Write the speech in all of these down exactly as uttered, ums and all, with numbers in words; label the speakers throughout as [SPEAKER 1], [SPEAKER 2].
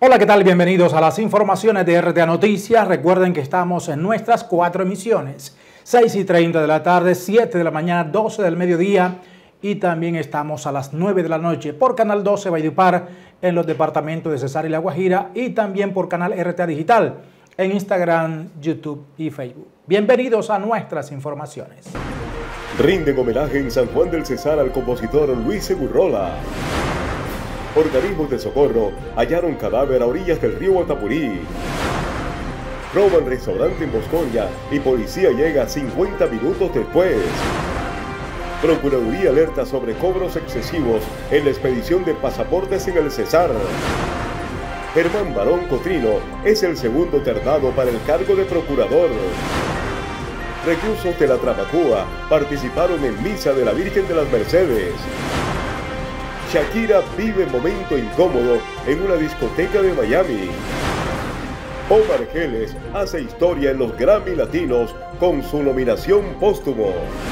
[SPEAKER 1] Hola, ¿qué tal? Bienvenidos a las informaciones de R T A Noticias. Recuerden que estamos en nuestras cuatro emisiones. seis y treinta de la tarde, siete de la mañana, doce del mediodía y también estamos a las nueve de la noche por Canal doce Valledupar en los departamentos de Cesar y La Guajira y también por Canal R T A Digital en Instagram, YouTube y Facebook. Bienvenidos a nuestras informaciones.
[SPEAKER 2] Rinden homenaje en San Juan del Cesar al compositor Luis Egurrola. Organismos de socorro hallaron cadáver a orillas del río Guatapurí. Roban restaurante en Bosconia y policía llega cincuenta minutos después. Procuraduría alerta sobre cobros excesivos en la expedición de pasaportes en el Cesar. Germán Barón Cotrino es el segundo ternado para el cargo de procurador. Reclusos de la Tramacúa participaron en misa de la Virgen de las Mercedes. Shakira vive momento incómodo en una discoteca de Miami. Omar Geles hace historia en los Grammy Latinos con su nominación póstumo.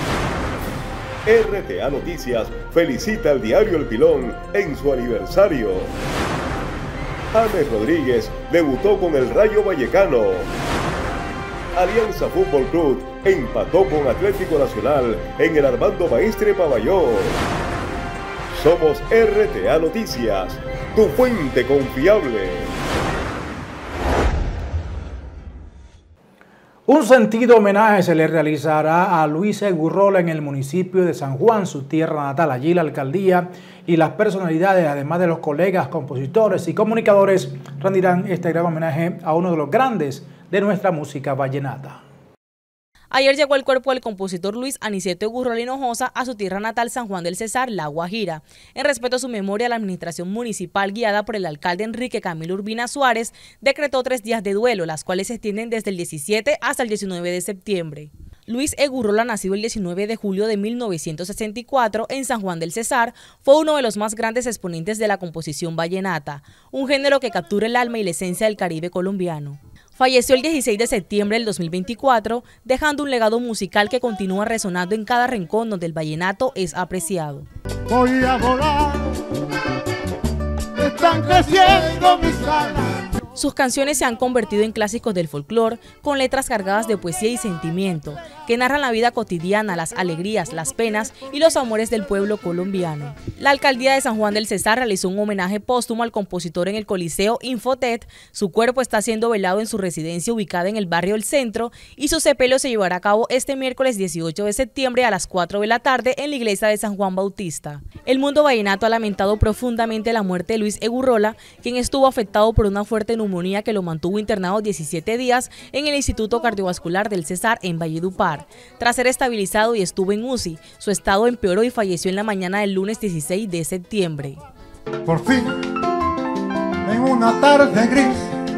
[SPEAKER 2] R T A Noticias felicita al diario El Pilón en su aniversario. James Rodríguez debutó con el Rayo Vallecano. Alianza Fútbol Club empató con Atlético Nacional en el Armando Maestre Paballón. Somos R T A Noticias, tu fuente confiable.
[SPEAKER 1] Un sentido homenaje se le realizará a Luis Egurrola en el municipio de San Juan, su tierra natal. Allí la alcaldía y las personalidades, además de los colegas, compositores y comunicadores, rendirán este gran homenaje a uno de los grandes de nuestra música vallenata.
[SPEAKER 3] Ayer llegó el cuerpo del compositor Luis Aniceto Egurrola Hinojosa a su tierra natal San Juan del Cesar, La Guajira. En respeto a su memoria, la administración municipal, guiada por el alcalde Enrique Camilo Urbina Suárez, decretó tres días de duelo, las cuales se extienden desde el diecisiete hasta el diecinueve de septiembre. Luis Egurrola, nacido el diecinueve de julio de mil novecientos sesenta y cuatro en San Juan del Cesar, fue uno de los más grandes exponentes de la composición vallenata, un género que captura el alma y la esencia del Caribe colombiano. Falleció el dieciséis de septiembre del dos mil veinticuatro, dejando un legado musical que continúa resonando en cada rincón donde el vallenato es apreciado.
[SPEAKER 4] Voy a volar, están creciendo mis alas.
[SPEAKER 3] Sus canciones se han convertido en clásicos del folclore, con letras cargadas de poesía y sentimiento, que narran la vida cotidiana, las alegrías, las penas y los amores del pueblo colombiano. La alcaldía de San Juan del Cesar realizó un homenaje póstumo al compositor en el Coliseo Infotet. Su cuerpo está siendo velado en su residencia ubicada en el barrio El Centro y su sepelio se llevará a cabo este miércoles dieciocho de septiembre a las cuatro de la tarde en la iglesia de San Juan Bautista. El mundo vallenato ha lamentado profundamente la muerte de Luis Egurrola, quien estuvo afectado por una fuerte neumonía que lo mantuvo internado diecisiete días en el Instituto Cardiovascular del Cesar en Valledupar. Tras ser estabilizado y estuvo en U C I, su estado empeoró y falleció en la mañana del lunes dieciséis de septiembre.
[SPEAKER 4] Por fin, en una tarde gris,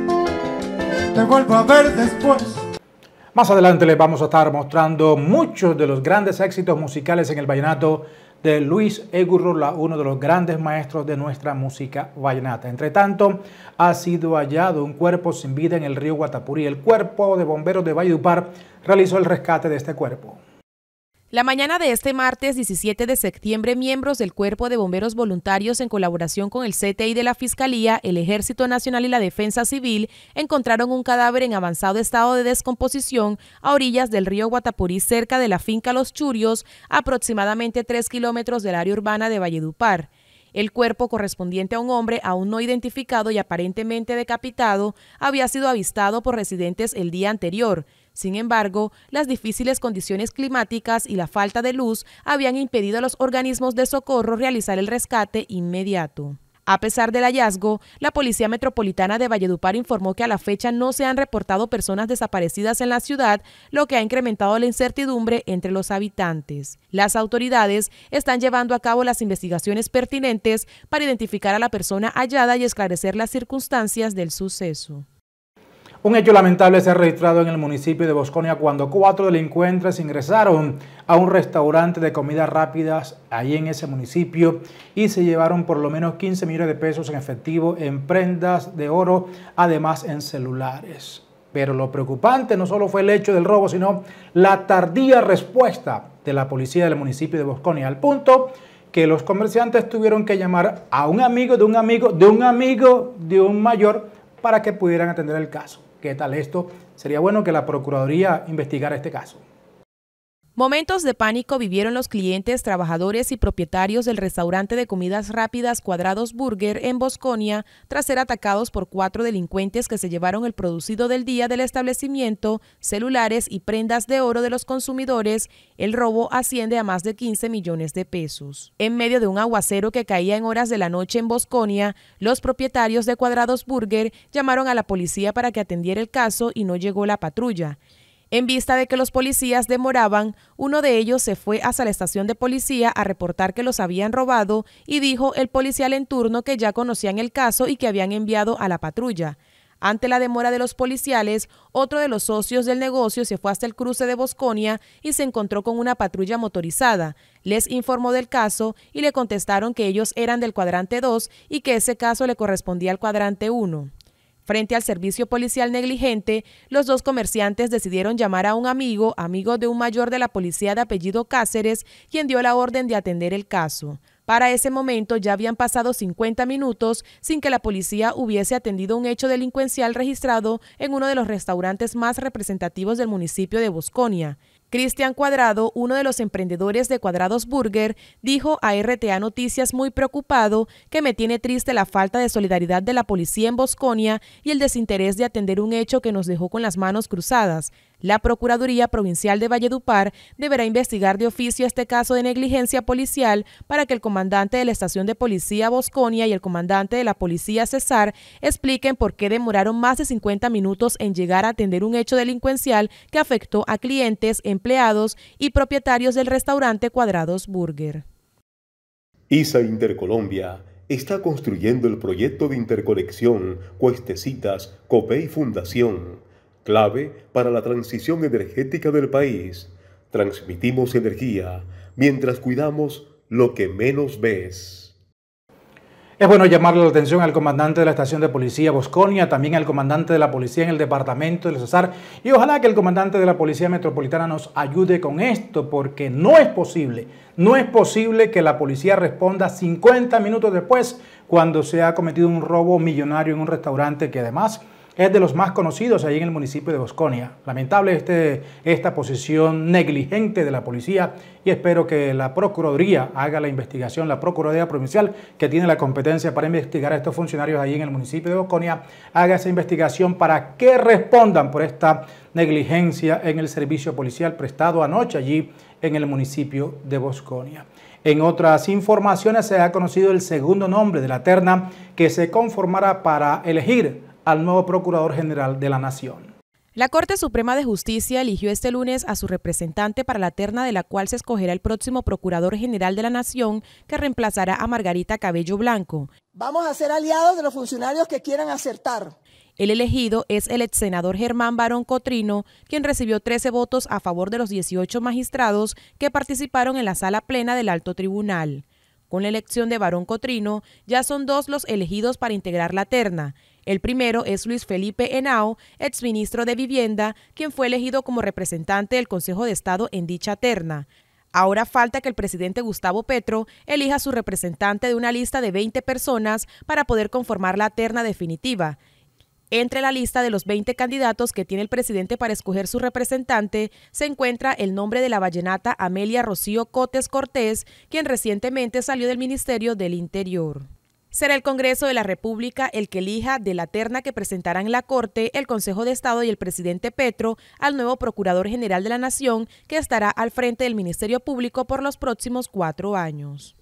[SPEAKER 4] te vuelvo a ver después.
[SPEAKER 1] Más adelante les vamos a estar mostrando muchos de los grandes éxitos musicales en el vallenato de Luis Egurrola, uno de los grandes maestros de nuestra música vallenata. Entre tanto, ha sido hallado un cuerpo sin vida en el río Guatapurí. El Cuerpo de Bomberos de Valledupar realizó el rescate de este cuerpo.
[SPEAKER 5] La mañana de este martes diecisiete de septiembre, miembros del Cuerpo de Bomberos Voluntarios, en colaboración con el C T I de la Fiscalía, el Ejército Nacional y la Defensa Civil, encontraron un cadáver en avanzado estado de descomposición a orillas del río Guatapurí, cerca de la finca Los Churios, aproximadamente tres kilómetros del área urbana de Valledupar. El cuerpo, correspondiente a un hombre aún no identificado y aparentemente decapitado, había sido avistado por residentes el día anterior. Sin embargo, las difíciles condiciones climáticas y la falta de luz habían impedido a los organismos de socorro realizar el rescate inmediato. A pesar del hallazgo, la Policía Metropolitana de Valledupar informó que a la fecha no se han reportado personas desaparecidas en la ciudad, lo que ha incrementado la incertidumbre entre los habitantes. Las autoridades están llevando a cabo las investigaciones pertinentes para identificar a la persona hallada y esclarecer las circunstancias del suceso.
[SPEAKER 1] Un hecho lamentable se ha registrado en el municipio de Bosconia cuando cuatro delincuentes ingresaron a un restaurante de comidas rápidas ahí en ese municipio y se llevaron por lo menos quince millones de pesos en efectivo, en prendas de oro, además en celulares. Pero lo preocupante no solo fue el hecho del robo, sino la tardía respuesta de la policía del municipio de Bosconia, al punto que los comerciantes tuvieron que llamar a un amigo de un amigo de un amigo de un mayor para que pudieran atender el caso. ¿Qué tal esto? Sería bueno que la Procuraduría investigara este caso.
[SPEAKER 5] Momentos de pánico vivieron los clientes, trabajadores y propietarios del restaurante de comidas rápidas Cuadrados Burger en Bosconia tras ser atacados por cuatro delincuentes que se llevaron el producido del día del establecimiento, celulares y prendas de oro de los consumidores. El robo asciende a más de quince millones de pesos. En medio de un aguacero que caía en horas de la noche en Bosconia, los propietarios de Cuadrados Burger llamaron a la policía para que atendiera el caso y no llegó la patrulla. En vista de que los policías demoraban, uno de ellos se fue hasta la estación de policía a reportar que los habían robado y dijo el policial en turno que ya conocían el caso y que habían enviado a la patrulla. Ante la demora de los policiales, otro de los socios del negocio se fue hasta el cruce de Bosconia y se encontró con una patrulla motorizada. Les informó del caso y le contestaron que ellos eran del cuadrante dos y que ese caso le correspondía al cuadrante uno. Frente al servicio policial negligente, los dos comerciantes decidieron llamar a un amigo, amigo de un mayor de la policía de apellido Cáceres, quien dio la orden de atender el caso. Para ese momento ya habían pasado cincuenta minutos sin que la policía hubiese atendido un hecho delincuencial registrado en uno de los restaurantes más representativos del municipio de Bosconia. Cristian Cuadrado, uno de los emprendedores de Cuadrados Burger, dijo a R T A Noticias muy preocupado que me tiene triste la falta de solidaridad de la policía en Bosconia y el desinterés de atender un hecho que nos dejó con las manos cruzadas. La Procuraduría Provincial de Valledupar deberá investigar de oficio este caso de negligencia policial para que el comandante de la estación de policía Bosconia y el comandante de la policía Cesar expliquen por qué demoraron más de cincuenta minutos en llegar a atender un hecho delincuencial que afectó a clientes, empleados y propietarios del restaurante Cuadrados Burger.
[SPEAKER 2] I S A Intercolombia está construyendo el proyecto de interconexión Cuestecitas, Copey Fundación, clave para la transición energética del país. Transmitimos energía mientras cuidamos lo que menos ves.
[SPEAKER 1] Es bueno llamarle la atención al comandante de la estación de policía Bosconia, también al comandante de la policía en el departamento del Cesar, y ojalá que el comandante de la policía metropolitana nos ayude con esto, porque no es posible, no es posible que la policía responda cincuenta minutos después cuando se ha cometido un robo millonario en un restaurante que además es de los más conocidos ahí en el municipio de Bosconia. Lamentable este, esta posición negligente de la policía y espero que la Procuraduría haga la investigación, la Procuraduría Provincial, que tiene la competencia para investigar a estos funcionarios ahí en el municipio de Bosconia, haga esa investigación para que respondan por esta negligencia en el servicio policial prestado anoche allí en el municipio de Bosconia. En otras informaciones se ha conocido el segundo nombre de la terna que se conformará para elegir al nuevo Procurador General de la Nación.
[SPEAKER 5] La Corte Suprema de Justicia eligió este lunes a su representante para la terna de la cual se escogerá el próximo Procurador General de la Nación, que reemplazará a Margarita Cabello Blanco.
[SPEAKER 6] Vamos a ser aliados de los funcionarios que quieran acertar.
[SPEAKER 5] El elegido es el ex senador Germán Barón Cotrino, quien recibió trece votos a favor de los dieciocho magistrados que participaron en la sala plena del Alto Tribunal. Con la elección de Barón Cotrino, ya son dos los elegidos para integrar la terna. El primero es Luis Felipe Henao, exministro de Vivienda, quien fue elegido como representante del Consejo de Estado en dicha terna. Ahora falta que el presidente Gustavo Petro elija a su representante de una lista de veinte personas para poder conformar la terna definitiva. Entre la lista de los veinte candidatos que tiene el presidente para escoger su representante se encuentra el nombre de la vallenata Amelia Rocío Cotes Cortés, quien recientemente salió del Ministerio del Interior. Será el Congreso de la República el que elija de la terna que presentarán en la Corte, el Consejo de Estado y el presidente Petro al nuevo Procurador General de la Nación, que estará al frente del Ministerio Público por los próximos cuatro años.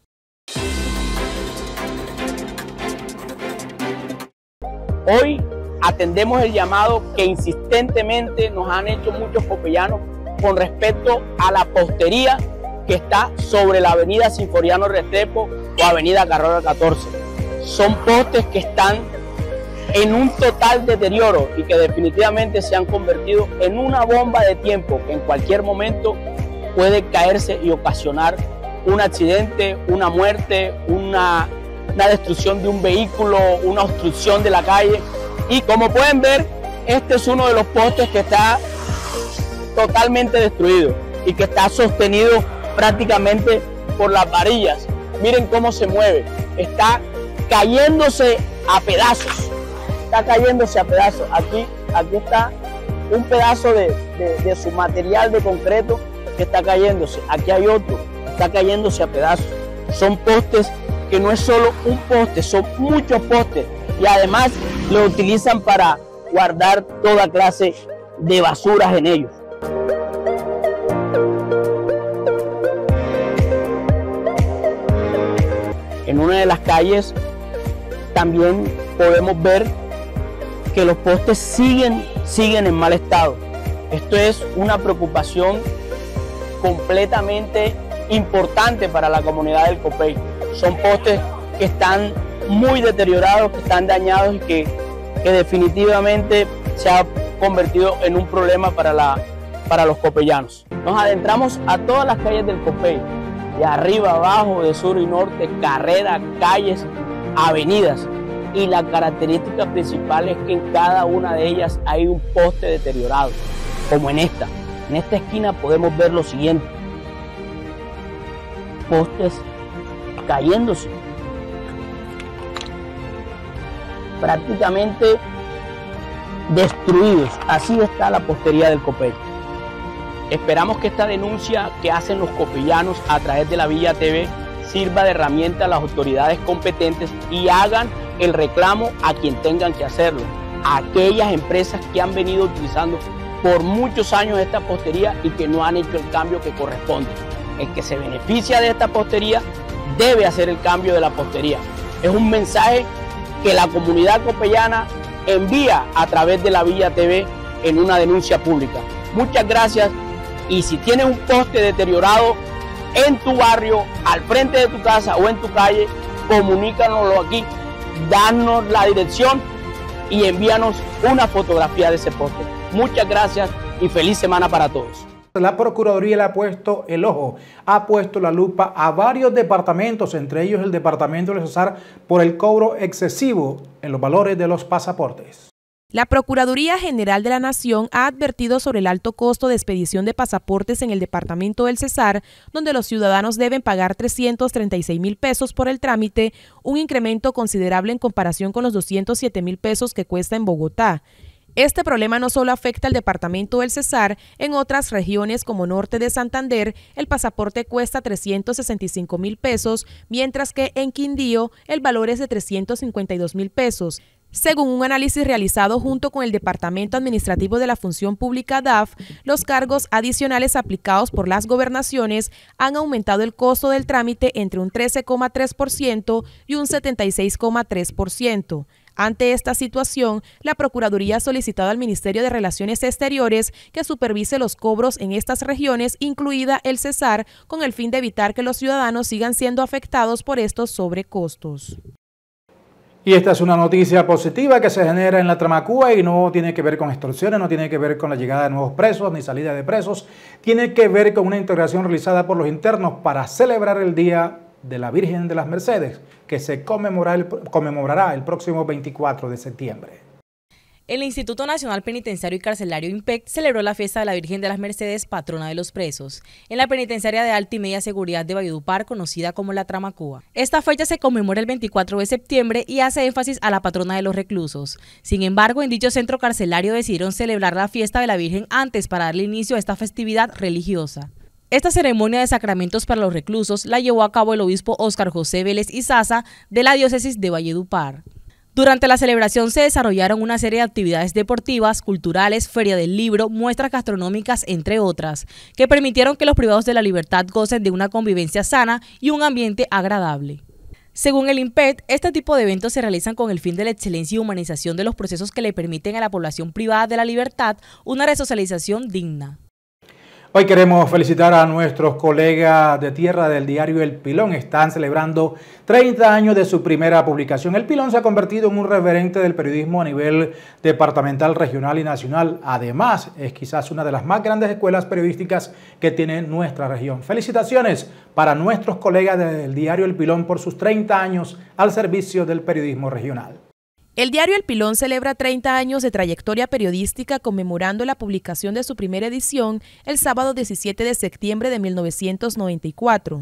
[SPEAKER 7] Hoy atendemos el llamado que insistentemente nos han hecho muchos copellanos con respecto a la postería que está sobre la avenida Sinforiano Restrepo o avenida Carrera catorce. Son postes que están en un total deterioro y que definitivamente se han convertido en una bomba de tiempo que en cualquier momento puede caerse y ocasionar un accidente, una muerte, una, una destrucción de un vehículo, una obstrucción de la calle. Y como pueden ver, este es uno de los postes que está totalmente destruido y que está sostenido prácticamente por las varillas. Miren cómo se mueve. Está cayéndose a pedazos. Está cayéndose a pedazos. Aquí, aquí está un pedazo de, de, de su material de concreto que está cayéndose. Aquí hay otro. Está cayéndose a pedazos. Son postes que no es solo un poste, son muchos postes. Y además lo utilizan para guardar toda clase de basuras en ellos. En una de las calles también podemos ver que los postes siguen, siguen en mal estado. Esto es una preocupación completamente importante para la comunidad del Copey. Son postes que están muy deteriorados, que están dañados y que, que definitivamente se ha convertido en un problema para, la, para los copellanos. Nos adentramos a todas las calles del Copey, de arriba, abajo, de sur y norte, carreras, calles, avenidas. Y la característica principal es que en cada una de ellas hay un poste deteriorado, como en esta. En esta esquina podemos ver lo siguiente: postes cayéndose, prácticamente destruidos. Así está la postería del Copey. Esperamos que esta denuncia que hacen los copellanos a través de la Villa T V sirva de herramienta a las autoridades competentes y hagan el reclamo a quien tengan que hacerlo, a aquellas empresas que han venido utilizando por muchos años esta postería y que no han hecho el cambio que corresponde. El que se beneficia de esta postería debe hacer el cambio de la postería. Es un mensaje que la comunidad copellana envía a través de la Villa T V en una denuncia pública. Muchas gracias, y si tienes un poste deteriorado en tu barrio, al frente de tu casa o en tu calle, comunícanoslo aquí, danos la dirección y envíanos una fotografía de ese poste. Muchas gracias y feliz semana para todos.
[SPEAKER 1] La Procuraduría le ha puesto el ojo, ha puesto la lupa a varios departamentos, entre ellos el departamento del Cesar, por el cobro excesivo en los valores de los pasaportes.
[SPEAKER 5] La Procuraduría General de la Nación ha advertido sobre el alto costo de expedición de pasaportes en el departamento del Cesar, donde los ciudadanos deben pagar trescientos treinta y seis mil pesos por el trámite, un incremento considerable en comparación con los doscientos siete mil pesos que cuesta en Bogotá. Este problema no solo afecta al departamento del Cesar, en otras regiones como norte de Santander, el pasaporte cuesta trescientos sesenta y cinco mil pesos, mientras que en Quindío el valor es de trescientos cincuenta y dos mil pesos. Según un análisis realizado junto con el Departamento Administrativo de la Función Pública D A F, los cargos adicionales aplicados por las gobernaciones han aumentado el costo del trámite entre un trece coma tres por ciento y un setenta y seis coma tres por ciento. Ante esta situación, la Procuraduría ha solicitado al Ministerio de Relaciones Exteriores que supervise los cobros en estas regiones, incluida el Cesar, con el fin de evitar que los ciudadanos sigan siendo afectados por estos sobrecostos.
[SPEAKER 1] Y esta es una noticia positiva que se genera en la Tramacúa y no tiene que ver con extorsiones, no tiene que ver con la llegada de nuevos presos ni salida de presos, tiene que ver con una integración realizada por los internos para celebrar el Día de la Virgen de las Mercedes, que se conmemorará el, conmemorará el próximo veinticuatro de septiembre.
[SPEAKER 3] El Instituto Nacional Penitenciario y Carcelario INPEC celebró la fiesta de la Virgen de las Mercedes, patrona de los presos, en la penitenciaria de alta y media seguridad de Valledupar, conocida como la Tramacúa. Esta fecha se conmemora el veinticuatro de septiembre y hace énfasis a la patrona de los reclusos. Sin embargo, en dicho centro carcelario decidieron celebrar la fiesta de la Virgen antes para darle inicio a esta festividad religiosa. Esta ceremonia de sacramentos para los reclusos la llevó a cabo el obispo Óscar José Vélez Izaza de la diócesis de Valledupar. Durante la celebración se desarrollaron una serie de actividades deportivas, culturales, feria del libro, muestras gastronómicas, entre otras, que permitieron que los privados de la libertad gocen de una convivencia sana y un ambiente agradable. Según el INPEC, este tipo de eventos se realizan con el fin de la excelencia y humanización de los procesos que le permiten a la población privada de la libertad una resocialización digna.
[SPEAKER 1] Hoy queremos felicitar a nuestros colegas de tierra del diario El Pilón. Están celebrando treinta años de su primera publicación. El Pilón se ha convertido en un referente del periodismo a nivel departamental, regional y nacional. Además, es quizás una de las más grandes escuelas periodísticas que tiene nuestra región. Felicitaciones para nuestros colegas del diario El Pilón por sus treinta años al servicio del periodismo regional.
[SPEAKER 5] El diario El Pilón celebra treinta años de trayectoria periodística conmemorando la publicación de su primera edición el sábado diecisiete de septiembre de mil novecientos noventa y cuatro.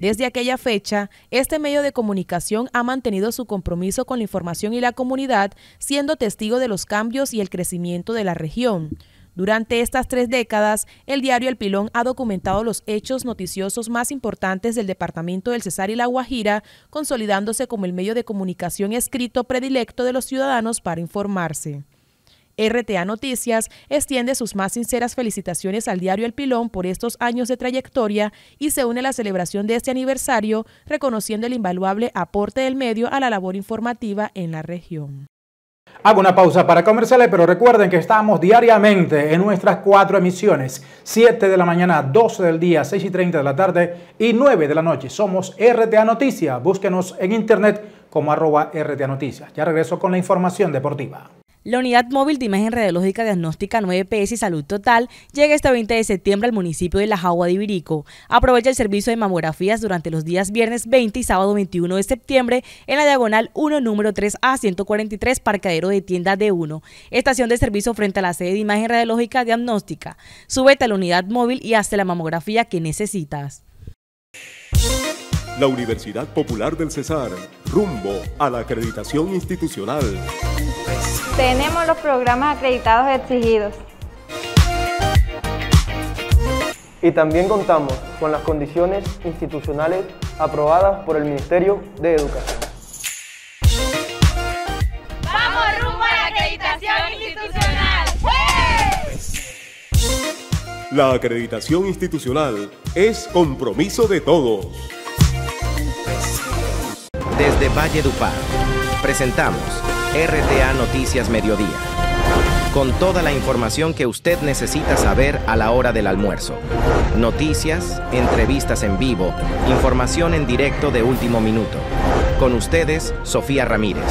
[SPEAKER 5] Desde aquella fecha, este medio de comunicación ha mantenido su compromiso con la información y la comunidad, siendo testigo de los cambios y el crecimiento de la región. Durante estas tres décadas, el diario El Pilón ha documentado los hechos noticiosos más importantes del departamento del Cesar y La Guajira, consolidándose como el medio de comunicación escrito predilecto de los ciudadanos para informarse. R T A Noticias extiende sus más sinceras felicitaciones al diario El Pilón por estos años de trayectoria y se une a la celebración de este aniversario, reconociendo el invaluable aporte del medio a la labor informativa en la región.
[SPEAKER 1] Hago una pausa para comerciales, pero recuerden que estamos diariamente en nuestras cuatro emisiones, siete de la mañana, doce del día, seis y treinta de la tarde y nueve de la noche. Somos R T A Noticias, búsquenos en internet como arroba R T A Noticias. Ya regreso con la información deportiva.
[SPEAKER 3] La Unidad Móvil de Imagen Radiológica Diagnóstica nueve P S y Salud Total llega este veinte de septiembre al municipio de La Jagua de Ibirico. Aprovecha el servicio de mamografías durante los días viernes veinte y sábado veintiuno de septiembre en la diagonal uno, número tres A ciento cuarenta y tres, parqueadero de tienda D uno. Estación de servicio frente a la sede de Imagen Radiológica Diagnóstica. Súbete a la unidad móvil y hazte la mamografía que necesitas.
[SPEAKER 2] La Universidad Popular del Cesar, rumbo a la acreditación institucional.
[SPEAKER 8] Tenemos los programas acreditados exigidos.
[SPEAKER 9] Y también contamos con las condiciones institucionales aprobadas por el Ministerio de Educación.
[SPEAKER 10] ¡Vamos rumbo a la acreditación institucional! ¡Sí!
[SPEAKER 2] La acreditación institucional es compromiso de todos.
[SPEAKER 11] Desde Valledupar, presentamos R T A Noticias Mediodía, con toda la información que usted necesita saber a la hora del almuerzo. Noticias, entrevistas en vivo, información en directo de último minuto. Con ustedes, Sofía Ramírez.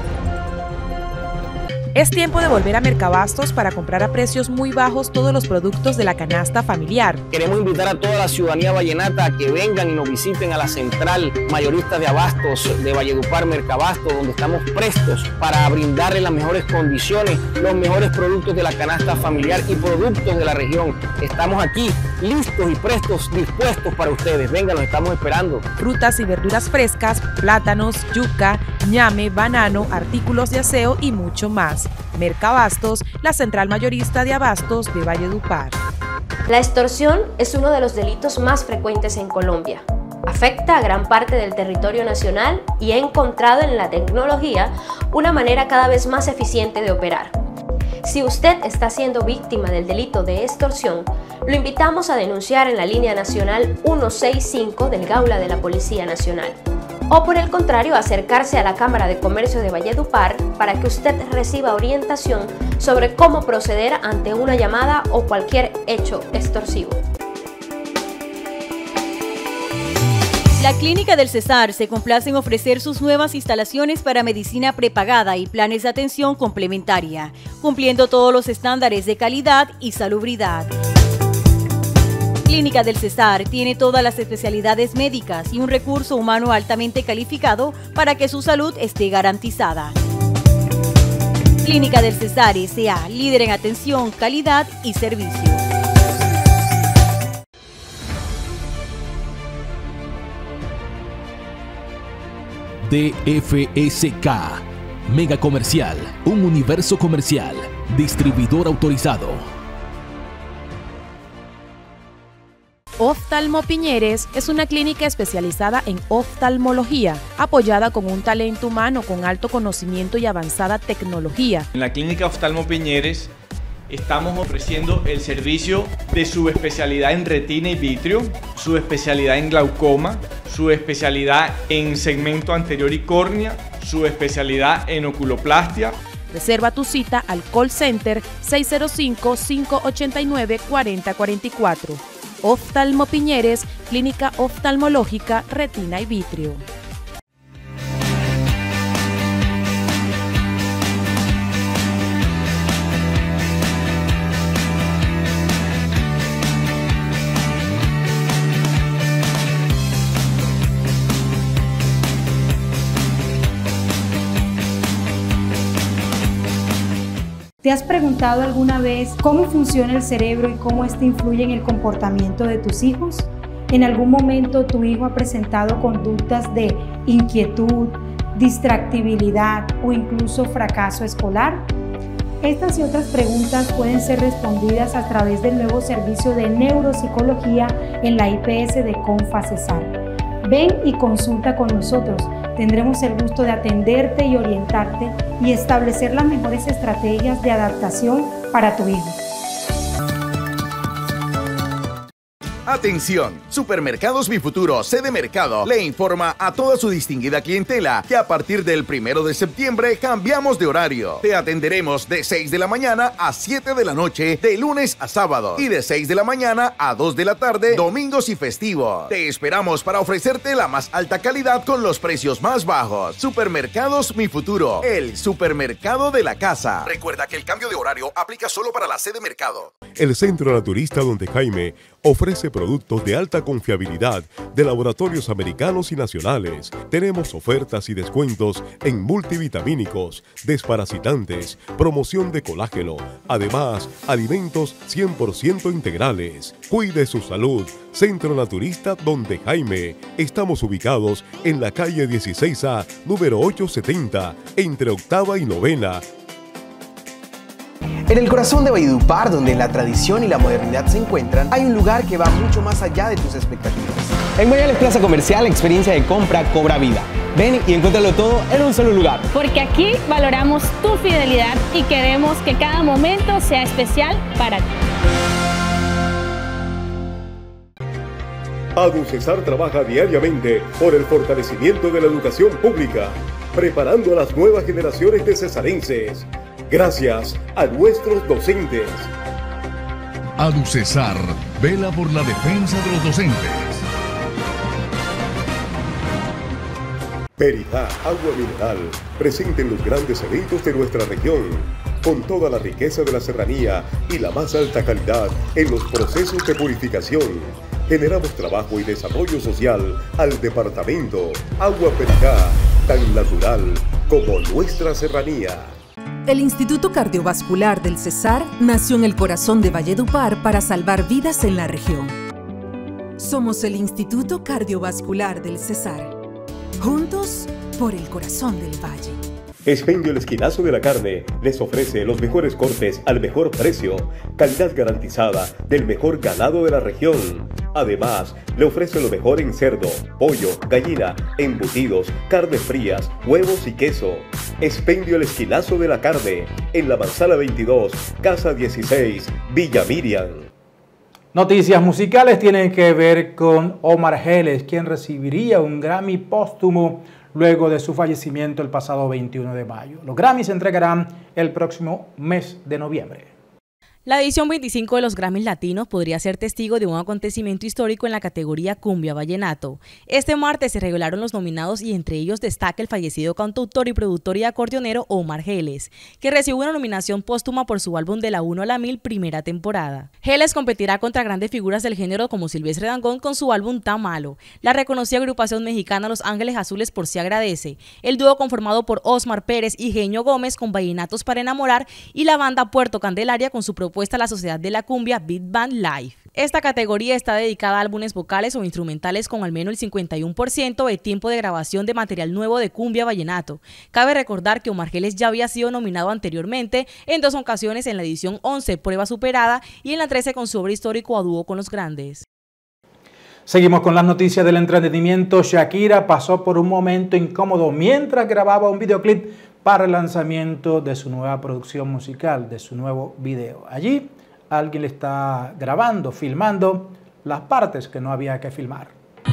[SPEAKER 5] Es tiempo de volver a Mercabastos para comprar a precios muy bajos todos los productos de la canasta familiar.
[SPEAKER 7] Queremos invitar a toda la ciudadanía vallenata a que vengan y nos visiten a la central mayorista de abastos de Valledupar, Mercabastos, donde estamos prestos para brindarles las mejores condiciones, los mejores productos de la canasta familiar y productos de la región. Estamos aquí listos y prestos, dispuestos para ustedes. Vengan, los estamos esperando.
[SPEAKER 5] Frutas y verduras frescas, plátanos, yuca, ñame, banano, artículos de aseo y mucho más. Mercabastos, la central mayorista de abastos de Valledupar.
[SPEAKER 12] La extorsión es uno de los delitos más frecuentes en Colombia. Afecta a gran parte del territorio nacional y ha encontrado en la tecnología una manera cada vez más eficiente de operar. Si usted está siendo víctima del delito de extorsión, lo invitamos a denunciar en la línea nacional ciento sesenta y cinco del Gaula de la Policía Nacional. O por el contrario, acercarse a la Cámara de Comercio de Valledupar para que usted reciba orientación sobre cómo proceder ante una llamada o cualquier hecho extorsivo.
[SPEAKER 13] La Clínica del Cesar se complace en ofrecer sus nuevas instalaciones para medicina prepagada y planes de atención complementaria, cumpliendo todos los estándares de calidad y salubridad. Clínica del Cesar tiene todas las especialidades médicas y un recurso humano altamente calificado para que su salud esté garantizada. Clínica del Cesar S A, líder en atención, calidad y servicio.
[SPEAKER 14] D F S K, Mega Comercial, un universo comercial, distribuidor autorizado.
[SPEAKER 5] Oftalmo Piñeres es una clínica especializada en oftalmología, apoyada con un talento humano con alto conocimiento y avanzada tecnología.
[SPEAKER 15] En la clínica Oftalmo Piñeres estamos ofreciendo el servicio de subespecialidad en retina y vitrio, subespecialidad en glaucoma, subespecialidad en segmento anterior y córnea, subespecialidad en oculoplastia.
[SPEAKER 5] Reserva tu cita al call center seis cero cinco, cinco ocho nueve, cuatro cero cuatro cuatro. Oftalmo Piñeres, clínica oftalmológica, retina y vitrio.
[SPEAKER 16] ¿Te has preguntado alguna vez cómo funciona el cerebro y cómo este influye en el comportamiento de tus hijos? ¿En algún momento tu hijo ha presentado conductas de inquietud, distractibilidad o incluso fracaso escolar? Estas y otras preguntas pueden ser respondidas a través del nuevo servicio de neuropsicología en la I P S de Confa Cesar. Ven y consulta con nosotros. Tendremos el gusto de atenderte y orientarte y establecer las mejores estrategias de adaptación para tu hijo.
[SPEAKER 17] Atención, Supermercados Mi Futuro, sede Mercado, le informa a toda su distinguida clientela que a partir del primero de septiembre cambiamos de horario. Te atenderemos de seis de la mañana a siete de la noche, de lunes a sábado, y de seis de la mañana a dos de la tarde, domingos y festivos. Te esperamos para ofrecerte la más alta calidad con los precios más bajos. Supermercados Mi Futuro, el supermercado de la casa. Recuerda que el cambio de horario aplica solo para la sede Mercado.
[SPEAKER 2] El Centro Naturista Donde Jaime ofrece productos de alta confiabilidad de laboratorios americanos y nacionales. Tenemos ofertas y descuentos en multivitamínicos, desparasitantes, promoción de colágeno, además alimentos cien por ciento integrales. Cuide su salud. Centro Naturista Donde Jaime. Estamos ubicados en la calle dieciséis A, número ochocientos setenta, entre octava y novena.
[SPEAKER 18] En el corazón de Valledupar, donde la tradición y la modernidad se encuentran, hay un lugar que va mucho más allá de tus expectativas.
[SPEAKER 19] En Mayales Plaza Comercial, la experiencia de compra cobra vida. Ven y encuéntralo todo en un solo lugar.
[SPEAKER 20] Porque aquí valoramos tu fidelidad y queremos que cada momento sea especial para ti.
[SPEAKER 2] ADUCESAR trabaja diariamente por el fortalecimiento de la educación pública, preparando a las nuevas generaciones de cesarenses. Gracias a nuestros docentes.
[SPEAKER 21] ADUCESAR vela por la defensa de los docentes.
[SPEAKER 2] Perijá, agua mineral, presente en los grandes eventos de nuestra región, con toda la riqueza de la serranía y la más alta calidad en los procesos de purificación. Generamos trabajo y desarrollo social al departamento. Agua Perijá, tan natural como nuestra serranía.
[SPEAKER 22] El Instituto Cardiovascular del Cesar nació en el corazón de Valledupar para salvar vidas en la región. Somos el Instituto Cardiovascular del Cesar. Juntos por el corazón del valle.
[SPEAKER 2] Expendio El Esquinazo de la Carne les ofrece los mejores cortes al mejor precio, calidad garantizada del mejor ganado de la región. Además, le ofrece lo mejor en cerdo, pollo, gallina, embutidos, carnes frías, huevos y queso. Expendio El Esquinazo de la Carne, en la Manzana veintidós, Casa dieciséis, Villa Miriam.
[SPEAKER 1] Noticias musicales tienen que ver con Omar Geles, quien recibiría un Grammy póstumo luego de su fallecimiento el pasado veintiuno de mayo. Los Grammys se entregarán el próximo mes de noviembre.
[SPEAKER 3] La edición veinticinco de los Grammys Latinos podría ser testigo de un acontecimiento histórico en la categoría Cumbia Vallenato. Este martes se revelaron los nominados y entre ellos destaca el fallecido cantautor y productor y acordeonero Omar Geles, que recibió una nominación póstuma por su álbum De la uno a la mil primera temporada. Geles competirá contra grandes figuras del género como Silvestre Dangond con su álbum Tan Malo, la reconocida agrupación mexicana Los Ángeles Azules por Si Agradece, el dúo conformado por Osmar Pérez y Genio Gómez con Vallenatos para Enamorar y la banda Puerto Candelaria con su propuesta a la Sociedad de la Cumbia Beat Band Live. Esta categoría está dedicada a álbumes vocales o instrumentales con al menos el cincuenta y uno por ciento de tiempo de grabación de material nuevo de cumbia vallenato. Cabe recordar que Omar Geles ya había sido nominado anteriormente en dos ocasiones, en la edición once, Prueba Superada, y en la trece con su obra histórico A Dúo con los Grandes.
[SPEAKER 1] Seguimos con las noticias del entretenimiento. Shakira pasó por un momento incómodo mientras grababa un videoclip para el lanzamiento de su nueva producción musical, de su nuevo video. Allí alguien le está grabando, filmando las partes que no había que filmar.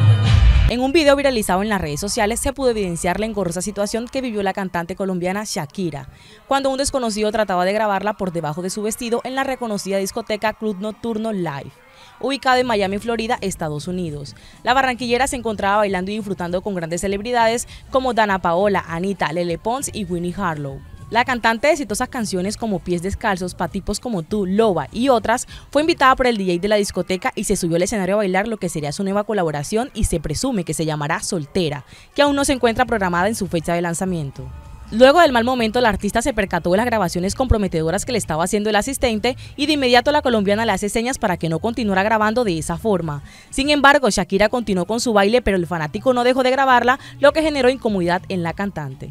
[SPEAKER 3] En un video viralizado en las redes sociales se pudo evidenciar la engorrosa situación que vivió la cantante colombiana Shakira, cuando un desconocido trataba de grabarla por debajo de su vestido en la reconocida discoteca Club Nocturno Live, ubicado en Miami, Florida, Estados Unidos. La barranquillera se encontraba bailando y disfrutando con grandes celebridades como Dana Paola, Anita, Lele Pons y Winnie Harlow. La cantante de exitosas canciones como Pies Descalzos, Pa' Tipos Como Tú, Loba y otras, fue invitada por el D J de la discoteca y se subió al escenario a bailar lo que sería su nueva colaboración y se presume que se llamará Soltera, que aún no se encuentra programada en su fecha de lanzamiento. Luego del mal momento, la artista se percató de las grabaciones comprometedoras que le estaba haciendo el asistente y de inmediato la colombiana le hace señas para que no continuara grabando de esa forma. Sin embargo, Shakira continuó con su baile, pero el fanático no dejó de grabarla, lo que generó incomodidad en la cantante.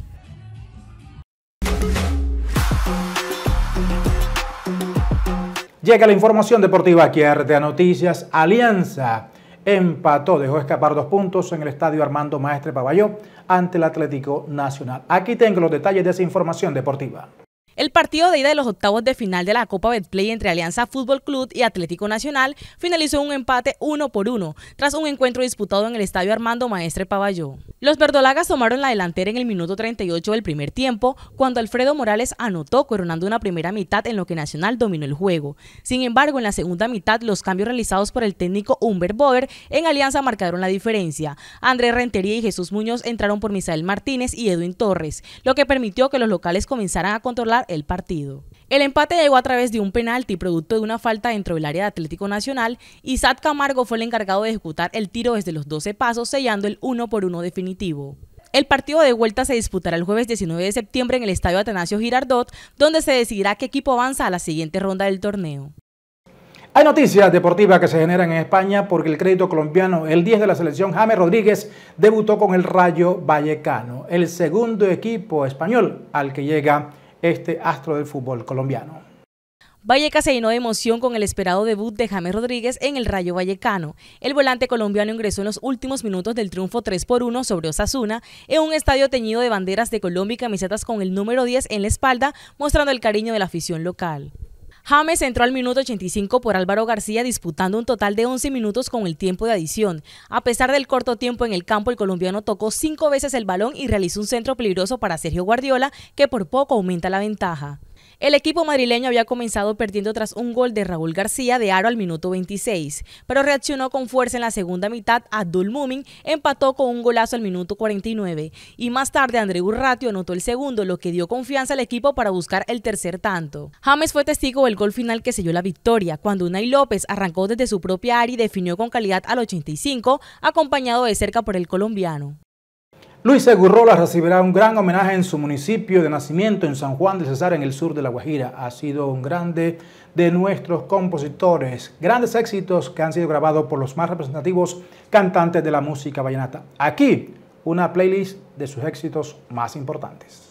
[SPEAKER 1] Llega la información deportiva aquí a R T A Noticias. Alianza empató, dejó escapar dos puntos en el estadio Armando Maestre Pavalló ante el Atlético Nacional. Aquí tengo los detalles de esa información deportiva.
[SPEAKER 3] El partido de ida de los octavos de final de la Copa Betplay entre Alianza Fútbol Club y Atlético Nacional finalizó en un empate uno por uno, tras un encuentro disputado en el estadio Armando Maestre Pavalló. Los verdolagas tomaron la delantera en el minuto treinta y ocho del primer tiempo, cuando Alfredo Morales anotó, coronando una primera mitad en lo que Nacional dominó el juego. Sin embargo, en la segunda mitad, los cambios realizados por el técnico Humbert Boer en Alianza marcaron la diferencia. Andrés Rentería y Jesús Muñoz entraron por Misael Martínez y Edwin Torres, lo que permitió que los locales comenzaran a controlar el partido. El empate llegó a través de un penalti producto de una falta dentro del área de Atlético Nacional y Sad Camargo fue el encargado de ejecutar el tiro desde los doce pasos, sellando el uno por uno definitivo. El partido de vuelta se disputará el jueves diecinueve de septiembre en el estadio Atanasio Girardot, donde se decidirá qué equipo avanza a la siguiente ronda del torneo.
[SPEAKER 1] Hay noticias deportivas que se generan en España porque el crédito colombiano, el diez de la selección, James Rodríguez, debutó con el Rayo Vallecano, el segundo equipo español al que llega este astro del fútbol colombiano.
[SPEAKER 3] Vallecas se llenó de emoción con el esperado debut de James Rodríguez en el Rayo Vallecano. El volante colombiano ingresó en los últimos minutos del triunfo tres por uno sobre Osasuna en un estadio teñido de banderas de Colombia y camisetas con el número diez en la espalda, mostrando el cariño de la afición local. James entró al minuto ochenta y cinco por Álvaro García, disputando un total de once minutos con el tiempo de adición. A pesar del corto tiempo en el campo, el colombiano tocó cinco veces el balón y realizó un centro peligroso para Sergio Guardiola, que por poco aumenta la ventaja. El equipo madrileño había comenzado perdiendo tras un gol de Raúl García de aro al minuto veintiséis, pero reaccionó con fuerza en la segunda mitad. Abdul Mumin empató con un golazo al minuto cuarenta y nueve y más tarde André Urratio anotó el segundo, lo que dio confianza al equipo para buscar el tercer tanto. James fue testigo del gol final que selló la victoria, cuando Unai López arrancó desde su propia área y definió con calidad al ochenta y cinco, acompañado de cerca por el colombiano.
[SPEAKER 1] Luis Segurrola recibirá un gran homenaje en su municipio de nacimiento, en San Juan del Cesar, en el sur de La Guajira. Ha sido un grande de nuestros compositores, grandes éxitos que han sido grabados por los más representativos cantantes de la música vallenata. Aquí, una playlist de sus éxitos más importantes.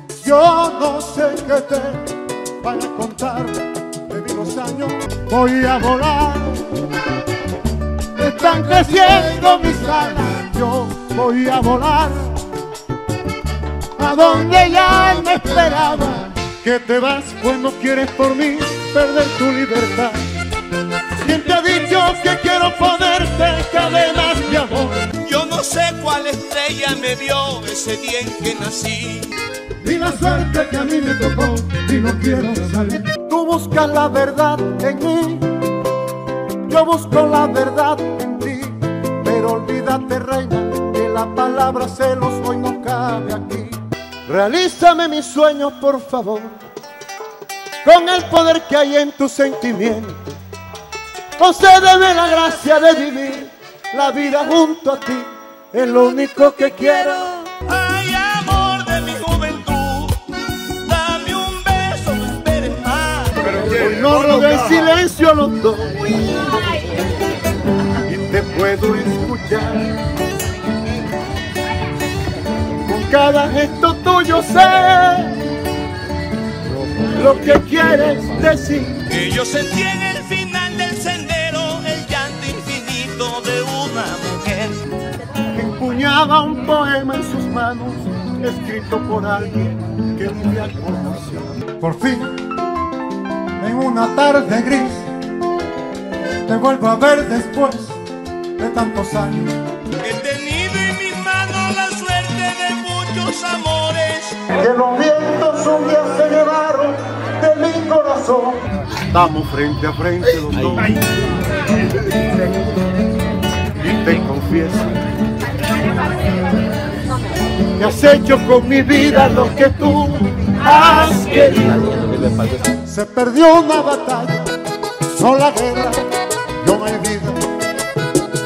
[SPEAKER 4] Yo no sé qué te van a contar de mis años, voy a volar, están creciendo mis alas, yo voy a volar a donde ya me esperaba. Que te vas cuando quieres por mí perder tu libertad. ¿Quién te ha dicho que quiero ponerte cadenas de amor?
[SPEAKER 6] Yo no sé cuál estrella me vio ese día en que nací.
[SPEAKER 4] Y la suerte que a mí me tocó y no quiero salir. Tú buscas la verdad en mí, yo busco la verdad en ti, pero olvídate, reina, la palabra celos hoy no cabe aquí. Realízame mis sueños, por favor, con el poder que hay en tus sentimientos. Concédeme la gracia de vivir la vida junto a ti, es lo único que quiero.
[SPEAKER 6] Ay, amor de mi juventud, dame un beso, no esperes más.
[SPEAKER 4] Hoy no rogué en silencio a los dos y te puedo escuchar. Cada gesto tuyo sé lo que quieres decir.
[SPEAKER 6] Que yo sentí en el final del sendero el llanto infinito de una mujer
[SPEAKER 4] que empuñaba un poema en sus manos, escrito por alguien que un día conoció. Por fin, en una tarde gris, te vuelvo a ver después de tantos años.
[SPEAKER 6] He tenido en mis manos la suerte de muchos amores
[SPEAKER 4] que los vientos un día se llevaron de mi corazón. Estamos frente a frente los dos y te confieso que has hecho con mi vida lo que tú has querido. Se perdió una batalla, no la guerra, yo no hay vida,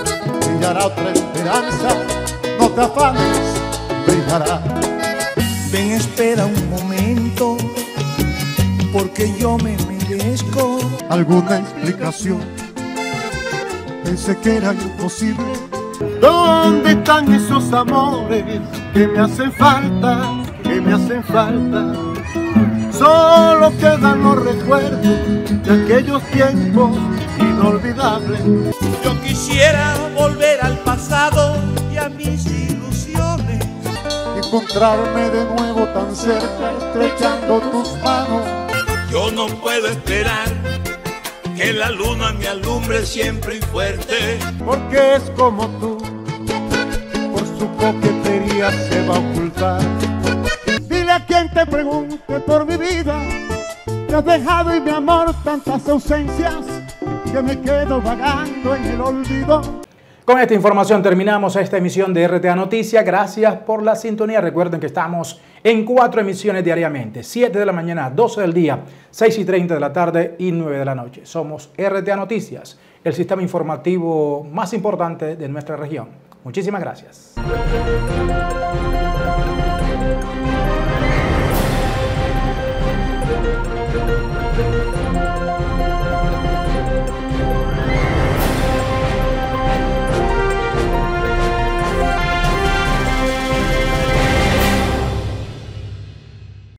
[SPEAKER 4] brillará otra esperanza, no te afanes, brillará.
[SPEAKER 6] Ven, espera un momento, porque yo me merezco
[SPEAKER 4] alguna explicación. Pensé que era imposible. ¿Dónde están esos amores que me hacen falta, que me hacen falta? Solo quedan los recuerdos de aquellos tiempos inolvidables.
[SPEAKER 6] Yo quisiera volver al pasado y a mis ilusiones,
[SPEAKER 4] encontrarme de nuevo tan cerca, estrechando tus manos.
[SPEAKER 6] Yo no puedo esperar que la luna me alumbre siempre y fuerte,
[SPEAKER 4] porque es como tú, por su coquetería se va a ocultar. Dile a quien te pregunte por mi vida, te has dejado y mi amor tantas ausencias, que me quedo vagando en el olvido.
[SPEAKER 1] Con esta información terminamos esta emisión de R T A Noticias. Gracias por la sintonía. Recuerden que estamos en cuatro emisiones diariamente. siete de la mañana, doce del día, seis y treinta de la tarde y nueve de la noche. Somos R T A Noticias, el sistema informativo más importante de nuestra región. Muchísimas gracias.